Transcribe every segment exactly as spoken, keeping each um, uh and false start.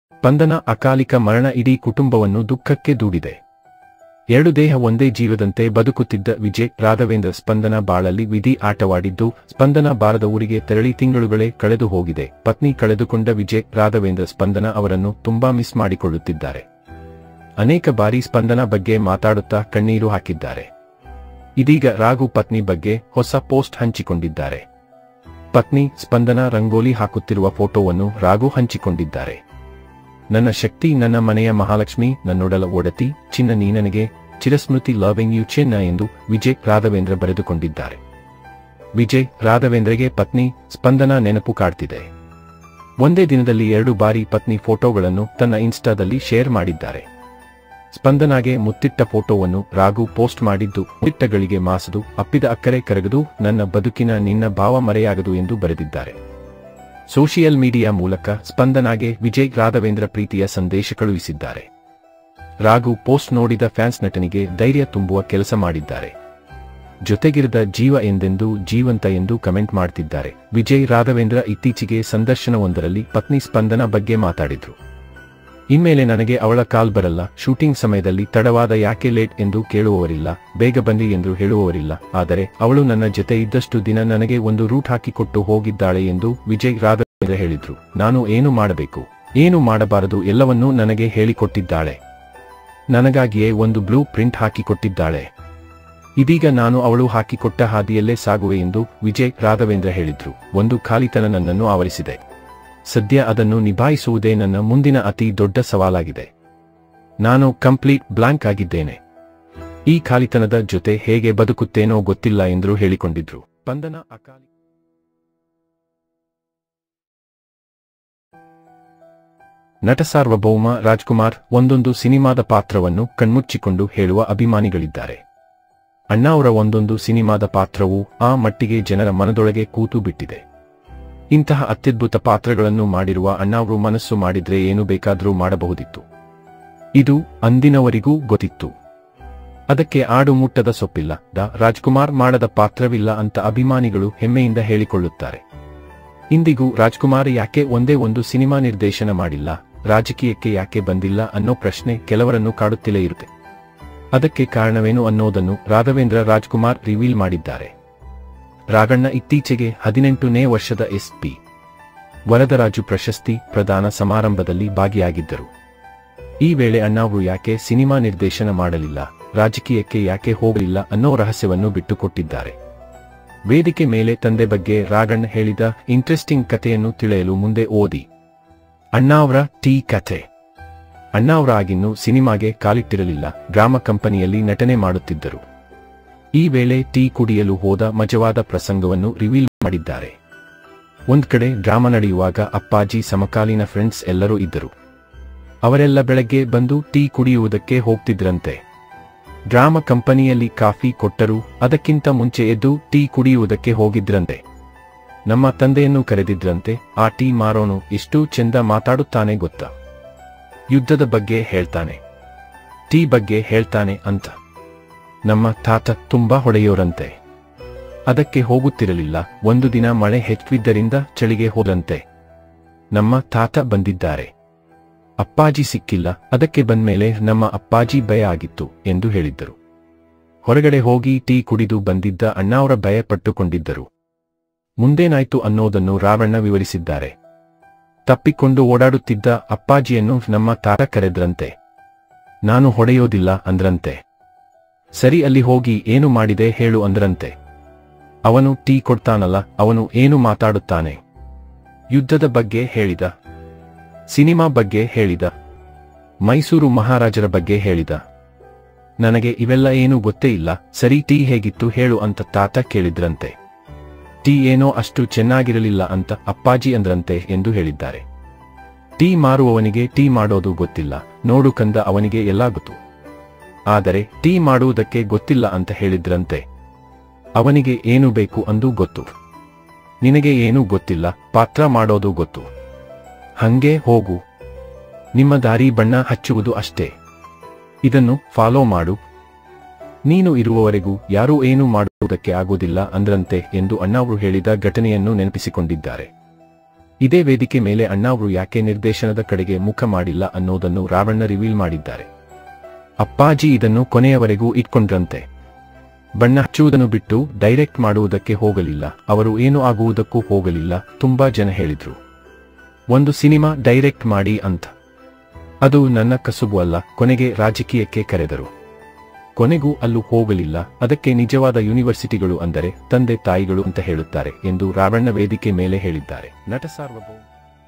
ಸ್ಪಂದನ ಅಕಾಲಿಕ ಮರಣ ಇಡೀ ಕುಟುಂಬವನ್ನು ದುಃಖಕ್ಕೆ ದೂಡಿದೆ. ಎರಡು ದೇಹ ಒಂದೇ ಜೀವದಂತೆ ಬದುಕುತ್ತಿದ್ದ ವಿಜಯ್ ರಾಘವೇಂದ್ರ ಸ್ಪಂದನ ಬಾಳಲ್ಲಿ ವಿಧಿ ಆಟವಾಡಿದ್ದು, ಸ್ಪಂದನ ಬಾರದ ಊರಿಗೆ ತೆರಳಿ ತಿಂಗಳುಗಳೇ ಕಳೆದು ಹೋಗಿದೆ. ಪತ್ನಿ ಕಳೆದುಕೊಂಡ ವಿಜಯ್ ರಾಘವೇಂದ್ರ ಸ್ಪಂದನ ಅವರನ್ನು ತುಂಬಾ ಮಿಸ್ ಮಾಡಿಕೊಳ್ಳುತ್ತಿದ್ದಾರೆ. ಅನೇಕ ಬಾರಿ ಸ್ಪಂದನ ಬಗ್ಗೆ ಮಾತಾಡುತ್ತಾ ಕಣ್ಣೀರು ಹಾಕಿದ್ದಾರೆ. ಇದೀಗ ರಾಘು ಪತ್ನಿ ಬಗ್ಗೆ ಹೊಸ ಪೋಸ್ಟ್ ಹಂಚಿಕೊಂಡಿದ್ದಾರೆ. ಪತ್ನಿ ಸ್ಪಂದನ ರಂಗೋಲಿ ಹಾಕುತ್ತಿರುವ ಫೋಟೋವನ್ನು ರಾಘು ಹಂಚಿಕೊಂಡಿದ್ದಾರೆ. ನನ್ನ ಶಕ್ತಿ, ನನ್ನ ಮನೆಯ ಮಹಾಲಕ್ಷ್ಮಿ, ನನ್ನೊಡಲ ಒಡತಿ, ಚಿನ್ನ ನೀ ನನಗೆ, ಚಿರಸ್ಮೃತಿ, ಲವಿಂಗ್ ಯು ಚಿನ್ನ ಎಂದು ವಿಜಯ್ ರಾಘವೇಂದ್ರ ಬರೆದುಕೊಂಡಿದ್ದಾರೆ. ವಿಜಯ್ ರಾಘವೇಂದ್ರಗೆ ಪತ್ನಿ ಸ್ಪಂದನ ನೆನಪು ಕಾಡ್ತಿದೆ. ಒಂದೇ ದಿನದಲ್ಲಿ ಎರಡು ಬಾರಿ ಪತ್ನಿ ಫೋಟೋಗಳನ್ನು ತನ್ನ ಇನ್ಸ್ಟಾದಲ್ಲಿ ಶೇರ್ ಮಾಡಿದ್ದಾರೆ. ಸ್ಪಂದನಾಗೆ ಮುತ್ತಿಟ್ಟ ಫೋಟೋವನ್ನು ರಾಘು ಪೋಸ್ಟ್ ಮಾಡಿದ್ದು, ಮುತ್ತಿಟ್ಟಗಳಿಗೆ ಮಾಸದು, ಅಪ್ಪಿದ ಅಕ್ಕರೆ ಕರಗದು, ನನ್ನ ಬದುಕಿನ ನಿನ್ನ ಭಾವ ಮರೆಯಾಗದು ಎಂದು ಬರೆದಿದ್ದಾರೆ. ಸೋಷಿಯಲ್ ಮೀಡಿಯಾ ಮೂಲಕ ಸ್ಪಂದನಾಗೆ ವಿಜಯ್ ರಾಘವೇಂದ್ರ ಪ್ರೀತಿಯ ಸಂದೇಶ ಕಳುಹಿಸಿದ್ದಾರೆ. ರಾಘು ಪೋಸ್ಟ್ ನೋಡಿದ ಫ್ಯಾನ್ಸ್ ನಟನಿಗೆ ಧೈರ್ಯ ತುಂಬುವ ಕೆಲಸ ಮಾಡಿದ್ದಾರೆ. ಜೊತೆಗಿರದ ಜೀವ ಎಂದೆಂದು ಜೀವಂತ ಎಂದು ಕಮೆಂಟ್ ಮಾಡ್ತಿದ್ದಾರೆ. ವಿಜಯ್ ರಾಘವೇಂದ್ರ ಇತ್ತೀಚೆಗೆ ಸಂದರ್ಶನವೊಂದರಲ್ಲಿ ಪತ್ನಿ ಸ್ಪಂದನ ಬಗ್ಗೆ ಮಾತಾಡಿದ್ರು. ಇನ್ಮೇಲೆ ನನಗೆ ಅವಳ ಕಾಲ್ ಬರಲ್ಲ, ಶೂಟಿಂಗ್ ಸಮಯದಲ್ಲಿ ತಡವಾದ ಯಾಕೆ ಲೇಟ್ ಎಂದು ಕೇಳುವವರಿಲ್ಲ, ಬೇಗ ಬನ್ನಿ ಎಂದು ಹೇಳುವವರಿಲ್ಲ, ಆದರೆ ಅವಳು ನನ್ನ ಜೊತೆ ಇದ್ದಷ್ಟು ದಿನ ನನಗೆ ಒಂದು ರೂಟ್ ಹಾಕಿಕೊಟ್ಟು ಹೋಗಿದ್ದಾಳೆ ಎಂದು ವಿಜಯ್ ರಾಘವೇಂದ್ರ ಹೇಳಿದ್ರು. ನಾನು ಏನು ಮಾಡಬೇಕು, ಏನು ಮಾಡಬಾರದು ಎಲ್ಲವನ್ನೂ ನನಗೆ ಹೇಳಿಕೊಟ್ಟಿದ್ದಾಳೆ. ನನಗಾಗಿಯೇ ಒಂದು ಬ್ಲೂ ಪ್ರಿಂಟ್ ಹಾಕಿಕೊಟ್ಟಿದ್ದಾಳೆ. ಇದೀಗ ನಾನು ಅವಳು ಹಾಕಿಕೊಟ್ಟ ಹಾದಿಯಲ್ಲೇ ಸಾಗುವೆ ಎಂದು ವಿಜಯ್ ರಾಘವೇಂದ್ರ ಹೇಳಿದ್ರು. ಒಂದು ಖಾಲಿತನ ನನ್ನನ್ನು ಆವರಿಸಿದೆ. ಸದ್ಯ ಅದನ್ನು ನಿಭಾಯಿಸುವುದೇ ನನ್ನ ಮುಂದಿನ ಅತಿ ದೊಡ್ಡ ಸವಾಲಾಗಿದೆ. ನಾನು ಕಂಪ್ಲೀಟ್ ಬ್ಲಾಂಕ್ ಆಗಿದ್ದೇನೆ. ಈ ಖಾಲಿತನದ ಜೊತೆ ಹೇಗೆ ಬದುಕುತ್ತೇನೋ ಗೊತ್ತಿಲ್ಲ ಎಂದು ಹೇಳಿಕೊಂಡಿದ್ರು. ಸ್ಪಂದನ ಅಕಾಲಿ ನಟ ಸಾರ್ವಭೌಮ ರಾಜ್ಕುಮಾರ್ ಒಂದೊಂದು ಸಿನಿಮಾದ ಪಾತ್ರವನ್ನು ಕಣ್ಮುಚ್ಚಿಕೊಂಡು ಹೇಳುವ ಅಭಿಮಾನಿಗಳಿದ್ದಾರೆ. ಅಣ್ಣಾವ್ರ ಒಂದೊಂದು ಸಿನಿಮಾದ ಪಾತ್ರವು ಆ ಮಟ್ಟಿಗೆ ಜನರ ಮನದೊಳಗೆ ಕೂತು ಬಿಟ್ಟಿದೆ. ಇಂತಹ ಅತ್ಯದ್ಭುತ ಪಾತ್ರಗಳನ್ನು ಮಾಡಿರುವ ಅಣ್ಣಾವ್ರು ಮನಸ್ಸು ಮಾಡಿದ್ರೆ ಏನು ಬೇಕಾದ್ರೂ ಮಾಡಬಹುದಿತ್ತು. ಇದು ಅಂದಿನವರಿಗೂ ಗೊತ್ತಿತ್ತು. ಅದಕ್ಕೆ ಆಡು ಮುಟ್ಟದ ಸೊಪ್ಪಿಲ್ಲ. ದ ರಾಜ್ಕುಮಾರ್ ಮಾಡದ ಪಾತ್ರವಿಲ್ಲ ಅಂತ ಅಭಿಮಾನಿಗಳು ಹೆಮ್ಮೆಯಿಂದ ಹೇಳಿಕೊಳ್ಳುತ್ತಾರೆ. ಇಂದಿಗೂ ರಾಜ್ಕುಮಾರ್ ಯಾಕೆ ಒಂದೇ ಒಂದು ಸಿನಿಮಾ ನಿರ್ದೇಶನ ಮಾಡಿಲ್ಲ, ರಾಜಕೀಯಕ್ಕೆ ಯಾಕೆ ಬಂದಿಲ್ಲ ಅನ್ನೋ ಪ್ರಶ್ನೆ ಕೆಲವರನ್ನು ಕಾಡುತ್ತಲೇ ಇರುತ್ತೆ. ಅದಕ್ಕೆ ಕಾರಣವೇನು ಅನ್ನೋದನ್ನು ರಾಘವೇಂದ್ರ ರಾಜ್ಕುಮಾರ್ ರಿವೀಲ್ ಮಾಡಿದ್ದಾರೆ. ರಾಘಣ್ಣ ಇತ್ತೀಚೆಗೆ ಹದಿನೆಂಟನೇ ವರ್ಷದ ಎಸ್ ಪಿ ವರದರಾಜು ಪ್ರಶಸ್ತಿ ಪ್ರದಾನ ಸಮಾರಂಭದಲ್ಲಿ ಭಾಗಿಯಾಗಿದ್ದರು. ಈ ವೇಳೆ ಅಣ್ಣಾವ್ರು ಯಾಕೆ ಸಿನಿಮಾ ನಿರ್ದೇಶನ ಮಾಡಲಿಲ್ಲ, ರಾಜಕೀಯಕ್ಕೆ ಯಾಕೆ ಹೋಗಲಿಲ್ಲ ಅನ್ನೋ ರಹಸ್ಯವನ್ನು ಬಿಟ್ಟುಕೊಟ್ಟಿದ್ದಾರೆ. ವೇದಿಕೆ ಮೇಲೆ ತಂದೆ ಬಗ್ಗೆ ರಾಘಣ್ಣ ಹೇಳಿದ ಇಂಟ್ರೆಸ್ಟಿಂಗ್ ಕಥೆಯನ್ನು ತಿಳಿಯಲು ಮುಂದೆ ಓದಿ. ಅಣ್ಣಾವ್ರ ಟೀ ಕಥೆ. ಅಣ್ಣಾವ್ರ ಆಗಿನ್ನೂ ಸಿನಿಮಾಗೆ ಕಾಲಿಟ್ಟಿರಲಿಲ್ಲ. ಗ್ರಾಮ ಕಂಪನಿಯಲ್ಲಿ ನಟನೆ ಮಾಡುತ್ತಿದ್ದರು. ಈ ವೇಳೆ ಟೀ ಕುಡಿಯಲು ಹೋದ ಮಜವಾದ ಪ್ರಸಂಗವನ್ನು ರಿವೀಲ್ ಮಾಡಿದ್ದಾರೆ. ಒಂದ್ ಕಡೆ ಡ್ರಾಮಾ ನಡೆಯುವಾಗ ಅಪ್ಪಾಜಿ ಸಮಕಾಲೀನ ಫ್ರೆಂಡ್ಸ್ ಎಲ್ಲರೂ ಇದ್ದರು. ಅವರೆಲ್ಲ ಬೆಳಗ್ಗೆ ಬಂದು ಟೀ ಕುಡಿಯುವುದಕ್ಕೆ ಹೋಗ್ತಿದ್ರಂತೆ. ಡ್ರಾಮಾ ಕಂಪನಿಯಲ್ಲಿ ಕಾಫಿ ಕೊಟ್ಟರು, ಅದಕ್ಕಿಂತ ಮುಂಚೆ ಎದ್ದು ಟೀ ಕುಡಿಯುವುದಕ್ಕೆ ಹೋಗಿದ್ರಂತೆ. ನಮ್ಮ ತಂದೆಯನ್ನು ಕರೆದಿದ್ರಂತೆ. ಆ ಟೀ ಮಾರೋನು ಎಷ್ಟು ಚೆಂದ ಮಾತಾಡುತ್ತಾನೆ ಗೊತ್ತಾ, ಯುದ್ಧದ ಬಗ್ಗೆ ಹೇಳ್ತಾನೆ, ಟೀ ಬಗ್ಗೆ ಹೇಳ್ತಾನೆ ಅಂತ. ನಮ್ಮ ತಾತ ತುಂಬಾ ಹೊಡೆಯೋರಂತೆ. ಅದಕ್ಕೆ ಹೋಗುತ್ತಿರಲಿಲ್ಲ. ಒಂದು ದಿನ ಮಳೆ ಹೆಚ್ಚಿದ್ದರಿಂದ ಚಳಿಗೆ ಹೋದಂತೆ. ನಮ್ಮ ತಾತ ಬಂದಿದ್ದಾರೆ, ಅಪ್ಪಾಜಿ ಸಿಕ್ಕಿಲ್ಲ, ಅದಕ್ಕೆ ಬಂದ್ಮೇಲೆ ನಮ್ಮ ಅಪ್ಪಾಜಿ ಭಯ ಆಗಿತ್ತು ಎಂದು ಹೇಳಿದ್ದರು. ಹೊರಗಡೆ ಹೋಗಿ ಟೀ ಕುಡಿದು ಬಂದಿದ್ದ ಅಣ್ಣಾವ್ರ ಭಯ ಪಟ್ಟುಕೊಂಡಿದ್ದರು. ಮುಂದೇನಾಯ್ತು ಅನ್ನೋದನ್ನು ರಾವಣ್ಣ ವಿವರಿಸಿದ್ದಾರೆ. ತಪ್ಪಿಕೊಂಡು ಓಡಾಡುತ್ತಿದ್ದ ಅಪ್ಪಾಜಿಯನ್ನು ನಮ್ಮ ತಾತ ಕರೆದ್ರಂತೆ. ನಾನು ಹೊಡೆಯೋದಿಲ್ಲ ಅಂದ್ರಂತೆ. ಸರಿ, ಅಲ್ಲಿ ಹೋಗಿ ಏನು ಮಾಡಿದೆ ಹೇಳು ಅಂದ್ರಂತೆ. ಅವನು ಟೀ ಕೊಡ್ತಾನಲ್ಲ, ಅವನು ಏನು ಮಾತಾಡುತ್ತಾನೆ, ಯುದ್ಧದ ಬಗ್ಗೆ ಹೇಳಿದ, ಸಿನಿಮಾ ಬಗ್ಗೆ ಹೇಳಿದ, ಮೈಸೂರು ಮಹಾರಾಜರ ಬಗ್ಗೆ ಹೇಳಿದ. ನನಗೆ ಇವೆಲ್ಲ ಏನೂ ಗೊತ್ತೇ ಇಲ್ಲ. ಸರಿ, ಟೀ ಹೇಗಿತ್ತು ಹೇಳು ಅಂತ ತಾತ ಕೇಳಿದ್ರಂತೆ. ಟೀ ಏನೋ ಅಷ್ಟು ಚೆನ್ನಾಗಿರಲಿಲ್ಲ ಅಂತ ಅಪ್ಪಾಜಿ ಅಂದ್ರಂತೆ ಎಂದು ಹೇಳಿದ್ದಾರೆ. ಟೀ ಮಾರುವವನಿಗೆ ಟೀ ಮಾಡೋದು ಗೊತ್ತಿಲ್ಲ, ನೋಡು ಕಂದ ಅವನಿಗೆ ಎಲ್ಲ ಗೊತ್ತು, ಆದರೆ ಟೀ ಮಾಡುವುದಕ್ಕೆ ಗೊತ್ತಿಲ್ಲ ಅಂತ ಹೇಳಿದ್ರಂತೆ. ಅವನಿಗೆ ಏನು ಬೇಕು ಅಂದು ಗೊತ್ತು, ನಿನಗೆ ಏನೂ ಗೊತ್ತಿಲ್ಲ, ಪಾತ್ರ ಮಾಡೋದು ಗೊತ್ತು. ಹಂಗೆ ಹೋಗು, ನಿಮ್ಮ ದಾರಿ ಬಣ್ಣ ಹಚ್ಚುವುದು ಅಷ್ಟೇ, ಇದನ್ನು ಫಾಲೋ ಮಾಡು, ನೀನು ಇರುವವರೆಗೂ ಯಾರೂ ಏನೂ ಮಾಡುವುದಕ್ಕೆ ಆಗುವುದಿಲ್ಲ ಅಂದ್ರಂತೆ ಎಂದು ಅಣ್ಣಾವ್ರು ಹೇಳಿದ ಘಟನೆಯನ್ನು ನೆನಪಿಸಿಕೊಂಡಿದ್ದಾರೆ. ಇದೇ ವೇದಿಕೆ ಮೇಲೆ ಅಣ್ಣಾವ್ರು ಯಾಕೆ ನಿರ್ದೇಶನದ ಕಡೆಗೆ ಮುಖ ಮಾಡಿಲ್ಲ ಅನ್ನೋದನ್ನು ರಾವಣ್ಣ ರಿವೀಲ್ ಮಾಡಿದ್ದಾರೆ. ಅಪ್ಪಾಜಿ ಇದನ್ನು ಕೊನೆಯವರೆಗೂ ಇಟ್ಕೊಂಡ್ರಂತೆ. ಬಣ್ಣ ಹಚ್ಚುವುದನ್ನು ಬಿಟ್ಟು ಡೈರೆಕ್ಟ್ ಮಾಡುವುದಕ್ಕೆ ಹೋಗಲಿಲ್ಲ, ಅವರು ಏನು ಆಗುವುದಕ್ಕೂ ಹೋಗಲಿಲ್ಲ. ತುಂಬಾ ಜನ ಹೇಳಿದ್ರು ಒಂದು ಸಿನಿಮಾ ಡೈರೆಕ್ಟ್ ಮಾಡಿ ಅಂತ. ಅದು ನನ್ನ ಕಸುಬು ಅಲ್ಲ. ಕೊನೆಗೆ ರಾಜಕೀಯಕ್ಕೆ ಕರೆದರು. ಕೊನೆಗೂ ಅಲ್ಲೂ ಹೋಗಲಿಲ್ಲ. ಅದಕ್ಕೆ ನಿಜವಾದ ಯೂನಿವರ್ಸಿಟಿಗಳು ಅಂದರೆ ತಂದೆ ತಾಯಿಗಳು ಅಂತ ಹೇಳುತ್ತಾರೆ ಎಂದು ರಾವಣ್ಣ ವೇದಿಕೆ ಮೇಲೆ ಹೇಳಿದ್ದಾರೆ. ನಟ ಸಾರ್ವಭೌಮ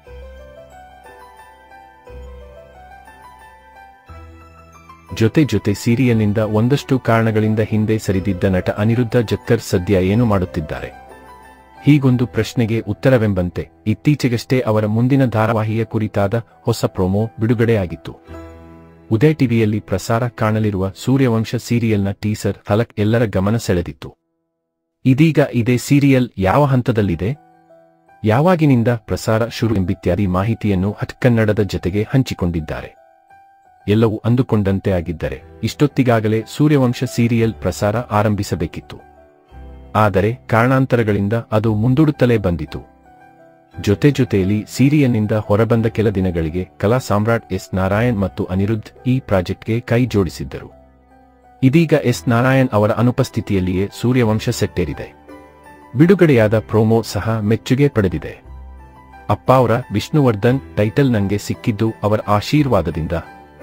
ಜೊತೆ ಜೊತೆ ಸೀರಿಯಲ್ನಿಂದ ಒಂದಷ್ಟು ಕಾರಣಗಳಿಂದ ಹಿಂದೆ ಸರಿದಿದ್ದ ನಟ ಅನಿರುದ್ಧ ಜಕ್ಕರ್ ಸದ್ಯ ಏನು ಮಾಡುತ್ತಿದ್ದಾರೆ? ಹೀಗೊಂದು ಪ್ರಶ್ನೆಗೆ ಉತ್ತರವೆಂಬಂತೆ ಇತ್ತೀಚೆಗಷ್ಟೇ ಅವರ ಮುಂದಿನ ಧಾರಾವಾಹಿಯ ಕುರಿತಾದ ಹೊಸ ಪ್ರೊಮೋ ಬಿಡುಗಡೆಯಾಗಿತ್ತು. ಉದಯ ಟಿವಿಯಲ್ಲಿ ಪ್ರಸಾರ ಕಾಣಲಿರುವ ಸೂರ್ಯವಂಶ ಸೀರಿಯಲ್ನ ಟೀಸರ್ ಫಲಕ್ ಎಲ್ಲರ ಗಮನ ಸೆಳೆದಿತ್ತು. ಇದೀಗ ಇದೇ ಸೀರಿಯಲ್ ಯಾವ ಹಂತದಲ್ಲಿದೆ, ಯಾವಾಗಿನಿಂದ ಪ್ರಸಾರ ಶುರು ಎಂಬಿತ್ಯಾದಿ ಮಾಹಿತಿಯನ್ನು ಹಟ್ ಕನ್ನಡದ ಜತೆಗೆ ಹಂಚಿಕೊಂಡಿದ್ದಾರೆ. ಎಲ್ಲವೂ ಅಂದುಕೊಂಡಂತೆ ಆಗಿದ್ದರೆ ಇಷ್ಟೊತ್ತಿಗಾಗಲೇ ಸೂರ್ಯವಂಶ ಸೀರಿಯಲ್ ಪ್ರಸಾರ ಆರಂಭಿಸಬೇಕಿತ್ತು. ಆದರೆ ಕಾರಣಾಂತರಗಳಿಂದ ಅದು ಮುಂದೂಡುತ್ತಲೇ ಬಂದಿತು. ಜೊತೆ ಜೊತೆಯಲ್ಲಿ ಸೀರಿಯಲ್ನಿಂದ ಹೊರಬಂದ ಕೆಲ ದಿನಗಳಿಗೆ ಕಲಾ ಸಾಮ್ರಾಟ್ ಎಸ್ ನಾರಾಯಣ್ ಮತ್ತು ಅನಿರುದ್ಧ್ ಈ ಪ್ರಾಜೆಕ್ಟ್ಗೆ ಕೈ ಜೋಡಿಸಿದ್ದರು. ಇದೀಗ ಎಸ್ ನಾರಾಯಣ್ ಅವರ ಅನುಪಸ್ಥಿತಿಯಲ್ಲಿಯೇ ಸೂರ್ಯವಂಶ ಸೆಟ್ಟೇರಿದೆ. ಬಿಡುಗಡೆಯಾದ ಪ್ರೋಮೋ ಸಹ ಮೆಚ್ಚುಗೆ ಪಡೆದಿದೆ. ಅಪ್ಪಾವ್ರ ವಿಷ್ಣುವರ್ಧನ್ ಟೈಟಲ್ ನಂಗೆ ಸಿಕ್ಕಿದ್ದು ಅವರ ಆಶೀರ್ವಾದದಿಂದ.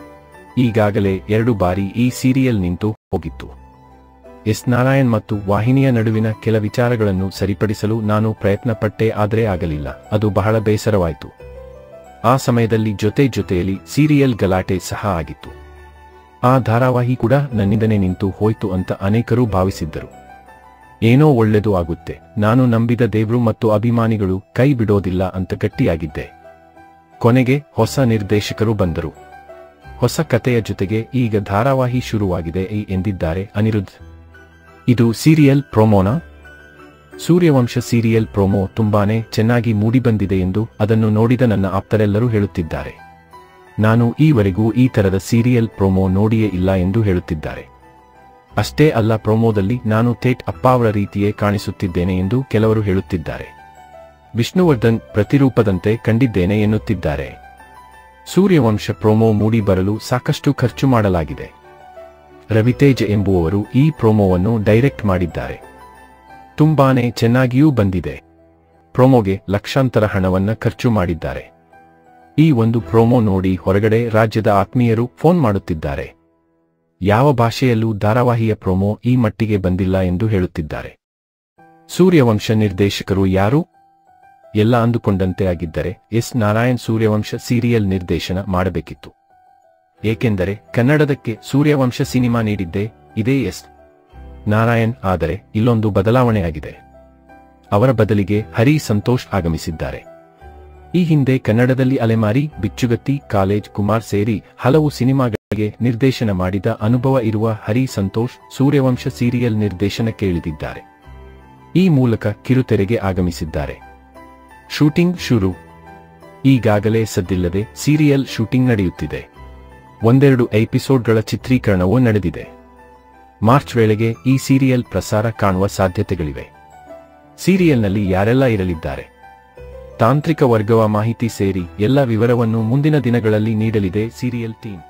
ಈಗಾಗಲೇ ಎರಡು ಬಾರಿ ಈ ಸೀರಿಯಲ್ ನಿಂತು ಹೋಗಿತ್ತು. ಎಸ್ ನಾರಾಯಣ್ ಮತ್ತು ವಾಹಿನಿಯ ನಡುವಿನ ಕೆಲ ವಿಚಾರಗಳನ್ನು ಸರಿಪಡಿಸಲು ನಾನು ಪ್ರಯತ್ನ ಪಟ್ಟೆ, ಆದರೆ ಆಗಲಿಲ್ಲ. ಅದು ಬಹಳ ಬೇಸರವಾಯಿತು. ಆ ಸಮಯದಲ್ಲಿ ಜೊತೆ ಜೊತೆಯಲ್ಲಿ ಸೀರಿಯಲ್ ಗಲಾಟೆ ಸಹ ಆಗಿತ್ತು. ಆ ಧಾರಾವಾಹಿ ಕೂಡ ನನ್ನಿಂದನೇ ನಿಂತು ಹೋಯ್ತು ಅಂತ ಅನೇಕರು ಭಾವಿಸಿದ್ದರು. ಏನೋ ಒಳ್ಳೆದು ಆಗುತ್ತೆ, ನಾನು ನಂಬಿದ ದೇವ್ರು ಮತ್ತು ಅಭಿಮಾನಿಗಳು ಕೈ ಬಿಡೋದಿಲ್ಲ ಅಂತ ಗಟ್ಟಿಯಾಗಿದ್ದೆ. ಕೊನೆಗೆ ಹೊಸ ನಿರ್ದೇಶಕರು ಬಂದರು. ಹೊಸ ಕಥೆಯ ಜೊತೆಗೆ ಈಗ ಧಾರಾವಾಹಿ ಶುರುವಾಗಿದೆ ಎಂದಿದ್ದಾರೆ ಅನಿರುದ್ಧ್. ಇದು ಸೀರಿಯಲ್ ಪ್ರೊಮೋನಾ? ಸೂರ್ಯವಂಶ ಸೀರಿಯಲ್ ಪ್ರೊಮೋ ತುಂಬಾನೇ ಚೆನ್ನಾಗಿ ಮೂಡಿಬಂದಿದೆ ಎಂದು ಅದನ್ನು ನೋಡಿದ ನನ್ನ ಆಪ್ತರೆಲ್ಲರೂ ಹೇಳುತ್ತಿದ್ದಾರೆ. ನಾನು ಈವರೆಗೂ ಈ ತರದ ಸೀರಿಯಲ್ ಪ್ರೊಮೋ ನೋಡಿಯೇ ಇಲ್ಲ ಎಂದು ಹೇಳುತ್ತಿದ್ದಾರೆ. ಅಷ್ಟೇ ಅಲ್ಲ, ಪ್ರೊಮೋದಲ್ಲಿ ನಾನು ಥೇಟ್ ಅಪ್ಪಾವರ ರೀತಿಯೇ ಕಾಣಿಸುತ್ತಿದ್ದೇನೆ ಎಂದು ಕೆಲವರು ಹೇಳುತ್ತಿದ್ದಾರೆ. ವಿಷ್ಣುವರ್ಧನ್ ಪ್ರತಿರೂಪದಂತೆ ಕಂಡಿದ್ದೇನೆ ಎನ್ನುತ್ತಿದ್ದಾರೆ. ಸೂರ್ಯವಂಶ ಪ್ರೊಮೋ ಮೂಡಿ ಬರಲು ಸಾಕಷ್ಟು ಖರ್ಚು ಮಾಡಲಾಗಿದೆ. ರವಿತೇಜ ಎಂಬುವವರು ಈ ಪ್ರೊಮೋವನ್ನು ಡೈರೆಕ್ಟ್ ಮಾಡಿದ್ದಾರೆ. ತುಂಬಾನೇ ಚೆನ್ನಾಗಿಯೂ ಬಂದಿದೆ. ಪ್ರೊಮೋಗೆ ಲಕ್ಷಾಂತರ ಹಣವನ್ನ ಖರ್ಚು ಮಾಡಿದ್ದಾರೆ. ಈ ಒಂದು ಪ್ರೊಮೋ ನೋಡಿ ಹೊರಗಡೆ ರಾಜ್ಯದ ಆತ್ಮೀಯರು ಫೋನ್ ಮಾಡುತ್ತಿದ್ದಾರೆ. ಯಾವ ಭಾಷೆಯಲ್ಲೂ ಧಾರಾವಾಹಿಯ ಪ್ರೊಮೋ ಈ ಮಟ್ಟಿಗೆ ಬಂದಿಲ್ಲ ಎಂದು ಹೇಳುತ್ತಿದ್ದಾರೆ. ಸೂರ್ಯವಂಶ ನಿರ್ದೇಶಕರು ಯಾರು? ಎಲ್ಲ ಅಂದುಕೊಂಡಂತೆ ಆಗಿದ್ದರೆ ಎಸ್ ನಾರಾಯಣ್ ಸೂರ್ಯವಂಶ ಸೀರಿಯಲ್ ನಿರ್ದೇಶನ ಮಾಡಬೇಕಿತ್ತು. ಏಕೆಂದರೆ ಕನ್ನಡದಕ್ಕೆ ಸೂರ್ಯವಂಶ ಸಿನಿಮಾ ನೀಡಿದ್ದೇ ಇದೇ ಎಸ್ ನಾರಾಯಣ್. ಆದರೆ ಇಲ್ಲೊಂದು ಬದಲಾವಣೆಯಾಗಿದೆ. ಅವರ ಬದಲಿಗೆ ಹರಿ ಸಂತೋಷ್ ಆಗಮಿಸಿದ್ದಾರೆ. ಈ ಹಿಂದೆ ಕನ್ನಡದಲ್ಲಿ ಅಲೆಮಾರಿ, ಬಿಚ್ಚುಗತ್ತಿ, ಕಾಲೇಜ್, ಕುಮಾರ್ ಸೇರಿ ಹಲವು ಸಿನಿಮಾಗಳಿಗೆ ನಿರ್ದೇಶನ ಮಾಡಿದ ಅನುಭವ ಇರುವ ಹರಿ ಸಂತೋಷ್ ಸೂರ್ಯವಂಶ ಸೀರಿಯಲ್ ನಿರ್ದೇಶನಕ್ಕೆ ಇಳಿದಿದ್ದಾರೆ. ಈ ಮೂಲಕ ಕಿರುತೆರೆಗೆ ಆಗಮಿಸಿದ್ದಾರೆ. ಶೂಟಿಂಗ್ ಶುರು. ಈಗಾಗಲೇ ಸದ್ದಿಲ್ಲದೆ ಸೀರಿಯಲ್ ಶೂಟಿಂಗ್ ನಡೆಯುತ್ತಿದೆ. ಒಂದೆರಡು ಎಪಿಸೋಡ್ಗಳ ಚಿತ್ರೀಕರಣವೂ ನಡೆದಿದೆ. ಮಾರ್ಚ್ ವೇಳೆಗೆ ಈ ಸೀರಿಯಲ್ ಪ್ರಸಾರ ಕಾಣುವ ಸಾಧ್ಯತೆಗಳಿವೆ. ಸೀರಿಯಲ್ನಲ್ಲಿ ಯಾರೆಲ್ಲ ಇರಲಿದ್ದಾರೆ, ತಾಂತ್ರಿಕ ವರ್ಗವ ಮಾಹಿತಿ ಸೇರಿ ಎಲ್ಲ ವಿವರವನ್ನು ಮುಂದಿನ ದಿನಗಳಲ್ಲಿ ನೀಡಲಿದೆ ಸೀರಿಯಲ್ ಟೀಮ್.